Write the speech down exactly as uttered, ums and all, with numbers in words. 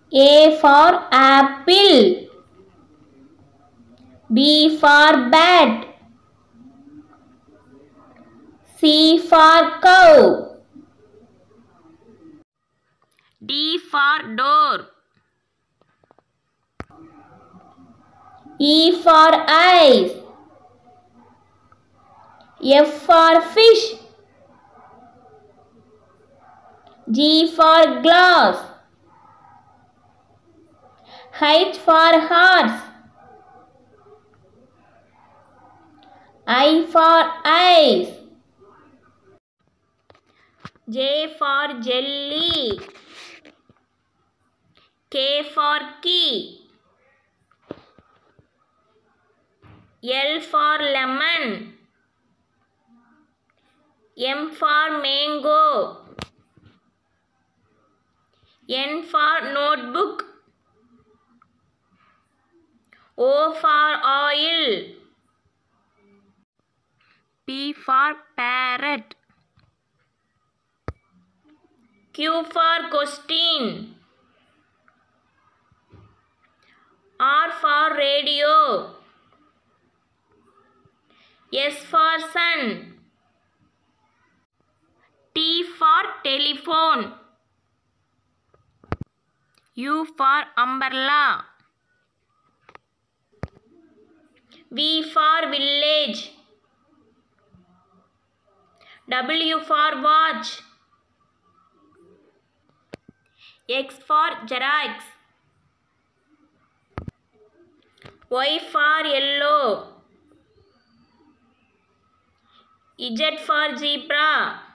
A for apple. B for bat. C for cow. D for door. E for eyes. F for fish. G for glass. H for horse. I for eyes. J for jelly. K for key. L for lemon. M for mango. N for notebook. O for oil. P for parrot. Q for question. R for radio. S for sun. T for telephone. U for umbrella. V for village. W for watch. X for xerox. Y for yellow. Z for zebra.